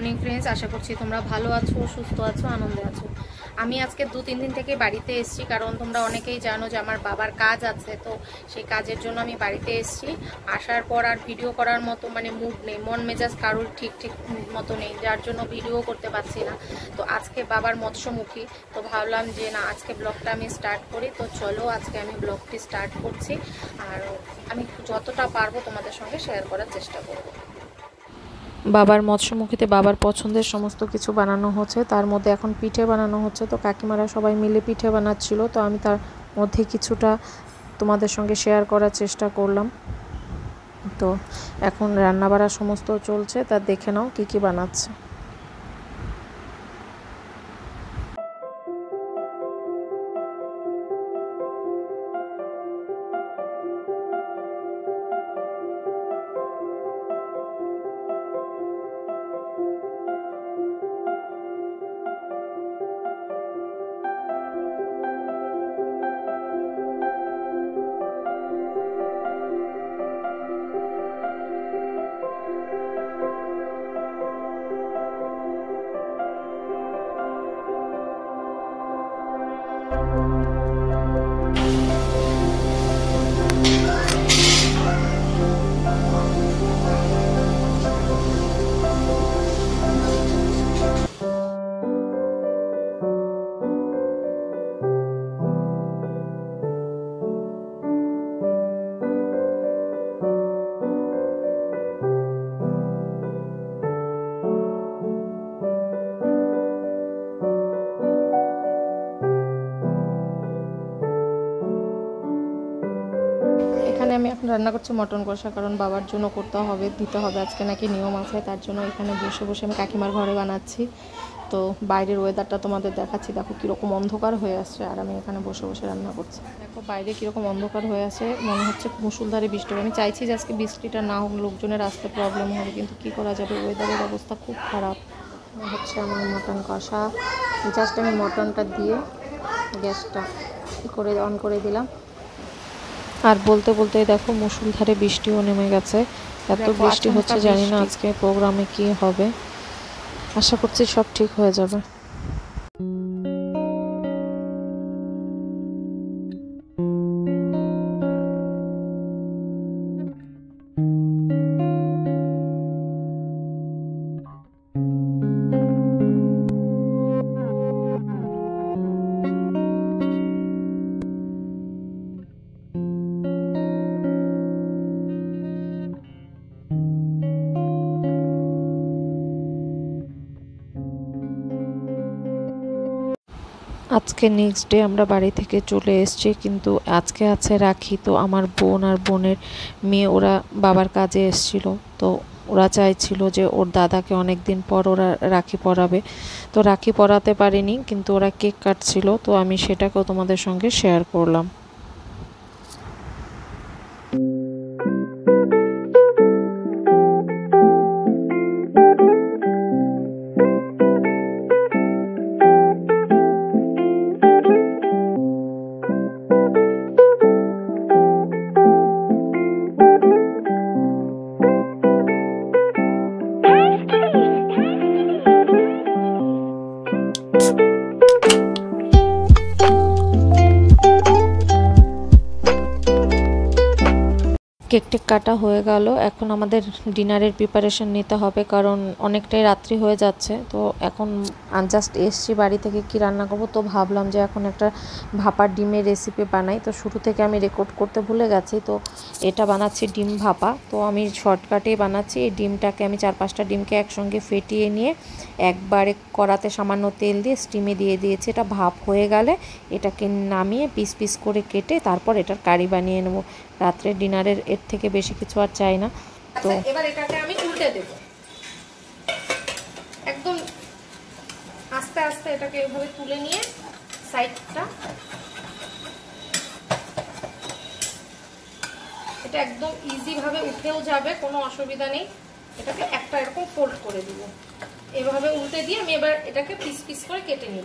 Morning friends, আশা করছি তোমরা ভালো আছো, সুস্থ আছো, আনন্দে আছো। আমি আজকে 2-3 দিন থেকে বাড়িতে এসেছি, কারণ তোমরা অনেকেই জানো যে আমার বাবার কাজ আছে, তো সেই কাজের জন্য আমি বাড়িতে এসেছি। আসার পর আর ভিডিও করার মতো মুড নেই, মন মেজাজ কারোর ঠিক মতো নেই, যার জন্য ভিডিও করতে পারছি না। তো আজকে বাবার মৎস্যমুখী, তো ভাবলাম যে না, আজকে ব্লগটা আমি স্টার্ট করি। তো চলো আজকে আমি ব্লগটি স্টার্ট করছি, আর আমি যতটা পারবো তোমাদের সঙ্গে শেয়ার করার চেষ্টা করব। বাবার মৎস্যমুখীতে বাবার পছন্দের সমস্ত কিছু বানানো হচ্ছে, তার মধ্যে এখন পিঠে বানানো হচ্ছে। তো কাকিমারা সবাই মিলে পিঠে বানাচ্ছিল, তো আমি তার মধ্যে কিছুটা তোমাদের সঙ্গে শেয়ার করার চেষ্টা করলাম। তো এখন রান্নাবাড়া সমস্ত চলছে, তা দেখে নাও কি কি বানাচ্ছে। এখানে আমি এখন রান্না করছি মটন কষা, কারণ বাবার জন্য করতে হবে, দিতে হবে, আজকে নাকি নিয়ম আছে। তার জন্য এখানে বসে বসে আমি কাকিমার ঘরে বানাচ্ছি। তো বাইরের ওয়েদারটা তোমাদের দেখাচ্ছি, দেখো কীরকম অন্ধকার হয়ে আসছে, আর আমি এখানে বসে বসে রান্না করছি। দেখো বাইরে কীরকম অন্ধকার হয়ে আছে, মনে হচ্ছে মুষলধারে বৃষ্টি হবে। আমি চাইছি যে আজকে বৃষ্টিটা না হোক, লোকজনের আসতে প্রবলেম হবে, কিন্তু কী করা যাবে, ওয়েদারের অবস্থা খুব খারাপ। হচ্ছে আমার মটন কষা, জাস্ট আমি মটনটা দিয়ে গ্যাসটা অন করে দিলাম। আর বলতে বলতে দেখো মুষলধারে বৃষ্টিও নেমে গেছে। এত বৃষ্টি হচ্ছে, জানি না আজকে প্রোগ্রামে কি হবে। আশা করছি সব ঠিক হয়ে যাবে। আজকে নেক্সট ডে আমরা বাড়ি থেকে চলে এসেছি, কিন্তু আজকে আছে রাখি। তো আমার বোন আর বোনের মেয়ে ওরা বাবার কাজে এসেছিল, তো ওরা চাইছিল যে ওর দাদাকে অনেক দিন পর ওরা রাখি পরাবে। তো রাখি পরাতে পারিনি, কিন্তু ওরা কেক কাটছিল, তো আমি সেটাকেও তোমাদের সঙ্গে শেয়ার করলাম। কেক টেক কাটা হয়ে গেল, এখন আমাদের ডিনারের প্রিপারেশন নিতে হবে, কারণ অনেকটাই রাত্রি হয়ে যাচ্ছে। তো এখন জাস্ট এসছি বাড়ি থেকে, কি রান্না করব, তো ভাবলাম যে এখন একটা ভাপা ডিমের রেসিপি বানাই। তো শুরু থেকে আমি রেকর্ড করতে ভুলে গেছি, তো এটা বানাচ্ছি ডিম ভাপা। তো আমি শর্টকাটেই বানাচ্ছি। এই ডিমটাকে আমি 4-5টা ডিমকে একসঙ্গে ফেটিয়ে নিয়ে একবারে কড়াতে সামান্য তেল দিয়ে স্টিমে দিয়ে দিয়েছি। এটা ভাপ হয়ে গেলে এটাকে নামিয়ে পিস পিস করে কেটে তারপর এটার কারি বানিয়ে নেব। রাত্রে ডিনারের এর থেকে বেশি কিছু আর চাই না। তো এবার এটাকে আমি উল্টে দেব, একদম আস্তে আস্তে এটাকে এভাবে তুলে নিয়ে সাইডটা, এটা একদম ইজি ভাবে উঠেও যাবে, কোনো অসুবিধা নেই। এটাকে একটা এরকম ফোল্ড করে দিব, এভাবে উল্টে দিয়ে আমি এবার এটাকে পিস পিস করে কেটে নিব।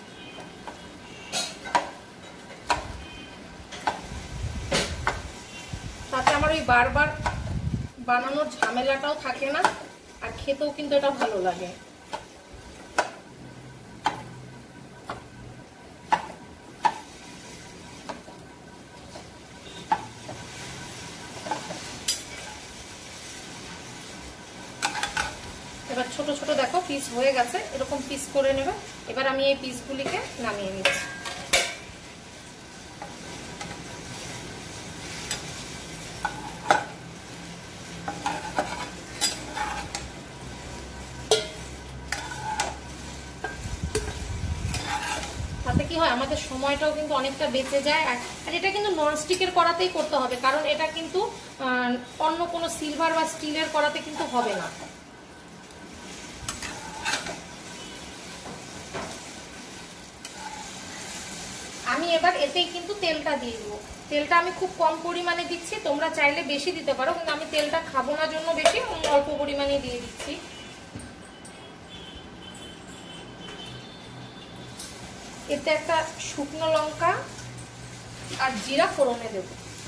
তাতে আমার ওই বারবার বানানোর ঝামেলাটাও থাকে না, আর খেতেও কিন্তু এটা ভালো লাগে। এবার ছোট ছোট দেখো পিস হয়ে গেছে, এরকম পিস করে নেবে। এবার আমি এই পিসগুলিকে নামিয়ে নিচ্ছি। তাতে কি হয়, আমাদের সময়টাও কিন্তু অনেকটা বেঁচে যায়। আর এটা কিন্তু ননস্টিকের কড়াতেই করতে হবে, কারণ এটা কিন্তু অন্য কোনো সিলভার বা স্টিলের কড়াতে কিন্তু হবে না। আমি এবার এতেই কিন্তু তেলটা দিয়ে দেবো। তেলটা আমি খুব কম পরিমাণে দিচ্ছি, তোমরা চাইলে বেশি দিতে পারো, কিন্তু আমি তেলটা খাবো না জন্য বেশি অল্প পরিমাণে দিয়ে দিচ্ছি। এতে একটা শুকনো লঙ্কা আর জিরা ফোড়নে দেব,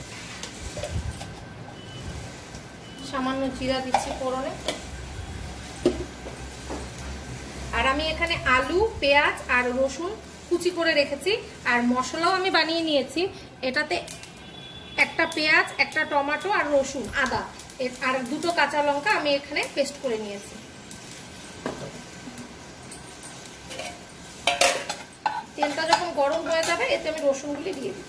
সামান্য জিরা দিচ্ছি ফোড়নে। আর আমি এখানে আলু, পেঁয়াজ আর রসুন কুচি করে রেখেছি, আর মশলাও আমি বানিয়ে নিয়েছি। এটাতে একটা পেঁয়াজ, একটা টমেটো আর রসুন, আদা আর দুটো কাঁচা লঙ্কা আমি এখানে পেস্ট করে নিয়েছি। তেলটা যখন গরম হয়ে যাবে এতে আমি রসুনগুলি দিয়ে দিই।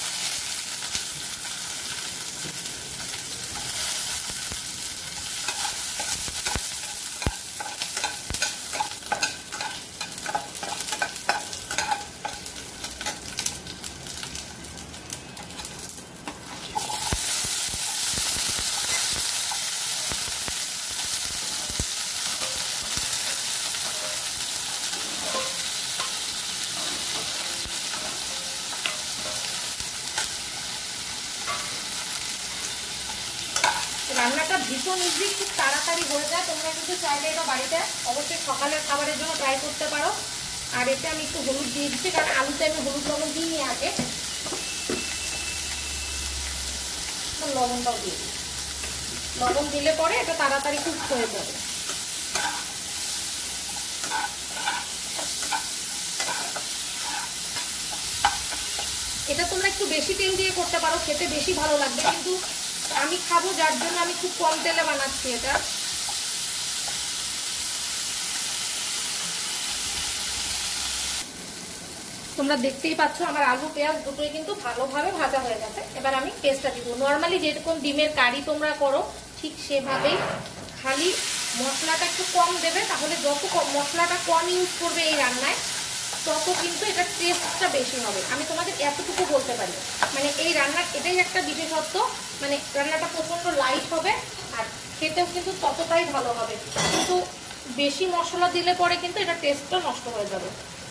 রান্নাটা ভীষণ ইজি, খুব তাড়াতাড়ি হয়ে যায়। তোমরা কিন্তু চাইলে এটা বাড়িতে অবশ্যই সকালের খাবারের জন্য ট্রাই করতে পারো। আর এতে আমি একটু হলুদ দিয়ে দিচ্ছি, কারণ আলুতে আমি হলুদ লবণ দিইনি আগে। লবণটাও দিয়ে দিই, লবণ দিলে পরে এটা তাড়াতাড়ি কুক হয়ে যাবে। এটা তোমরা একটু বেশি তেল দিয়ে করতে পারো, খেতে বেশি ভালো লাগবে, কিন্তু আমি খাবো যার জন্য আমি খুব কম তেলে বানাচ্ছি এটা। তোমরা দেখতেই পাচ্ছ আমার আলু পেঁয়াজ দুটোই কিন্তু ভালোভাবে ভাজা হয়ে গেছে। এবার আমি পেস্টটা দিব। নর্মালি যেরকম ডিমের কারি তোমরা করো ঠিক সেভাবেই, খালি মশলাটা একটু কম দেবে, তাহলে যত মশলাটা কম ইউজ করবে এই রান্নায় তত কিন্তু এটা টেস্টটা বেশি হবে। আমি তোমাদের এতটুকু বলতে পারি, মানে এই রান্নার এটাই একটা বিশেষত্ব, মানে রান্নাটা প্রচণ্ড লাইট হবে আর খেতেও কিন্তু ততটাই ভালো হবে। কিন্তু বেশি মশলা দিলে পরে কিন্তু এটা টেস্টটা নষ্ট হয়ে যাবে।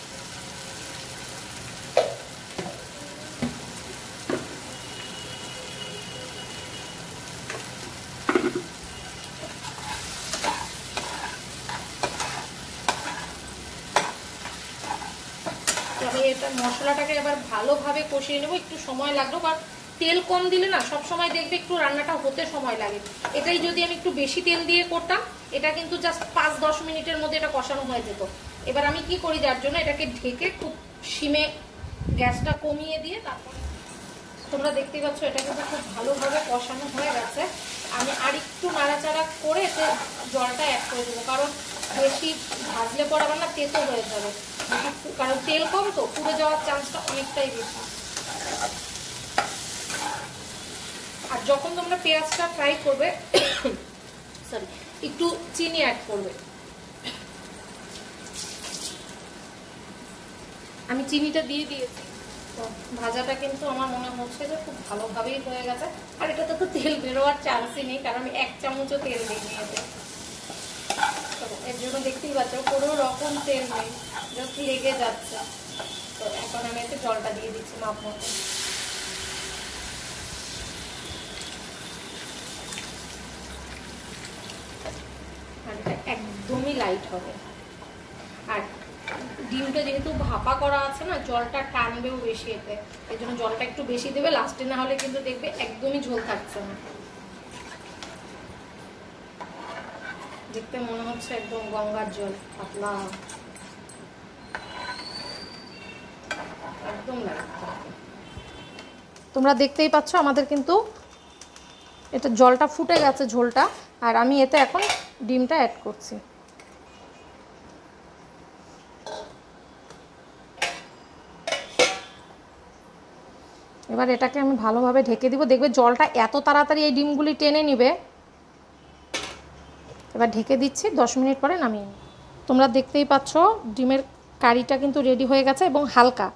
এটা মশলাটাকে এবার ভালোভাবে কষিয়ে নেবো, একটু সময় লাগলো, কারণ তেল কম দিলে না সব সময় দেখবে একটু রান্নাটা হতে সময় লাগে। এটাই যদি আমি একটু বেশি তেল দিয়ে করতাম এটা কিন্তু জাস্ট 5-10 মিনিটের মধ্যে এটা কষানো হয়ে যেত। এবার আমি কি করি, যার জন্য এটাকে ঢেকে খুব সিমে গ্যাসটা কমিয়ে দিয়ে তারপরে তোমরা দেখতেই পাচ্ছ এটা কিন্তু খুব ভালোভাবে কষানো হয়ে গেছে। আমি আর একটু নাড়াচাড়া করে এতে জলটা অ্যাড করে দেবো, কারণ বেশি ভাজলে পরে আবার না তেতো হয়ে যাবে, কারণ তেল কম তো পুড়ে যাওয়ার চান্সটা অনেকটাই বেশি। আর যখন তোমরা পেঁয়াজটা ফ্রাই করবে সরি একটু চিনি অ্যাড করবে। আমি চিনিটা দিয়ে দিয়েছি, তো ভাজাটা কিন্তু আমার মনে হচ্ছে যে খুব ভালোভাবেই হয়ে গেছে। আর এটাতে তো তেল বেরোয়ার চান্সই নেই, কারণ আমি 1 চামচও তেল দিইনি এতে। এর জন্য দেখতেই পাচ্ছ কোনো রকম তেল নেই, জাস্ট লেগে যাচ্ছে। তো এখন আমি এতে জলটা দিয়ে দিচ্ছি মাপ মতো। আর এটা একদমই লাইট হবে। আর ডিমটা যেহেতু ভাপা করা আছে না, জলটা টানবেও বেশি এতে, এই জন্য জলটা একটু বেশি দেবে লাস্টে, না হলে কিন্তু দেখবে একদমই ঝোল থাকছে না। দেখতে মনে হচ্ছে একদম গঙ্গার জল, পাতলা একদম লাইট। তোমরা দেখতেই পাচ্ছ আমাদের কিন্তু এটা জলটা ফুটে গেছে ঝোলটা, আর আমি এতে এখন ডিমটা অ্যাড করছি। এবার এটাকে আমি ভালোভাবে ঢেকে দিব, দেখবে জলটা এত তাড়াতাড়ি এই ডিমগুলি টেনে নেবে। এবার ঢেকে দিচ্ছি, 10 মিনিট পরে নামিয়ে নিই। তোমরা দেখতেই পাচ্ছ ডিমের কারিটা কিন্তু রেডি হয়ে গেছে এবং হালকা।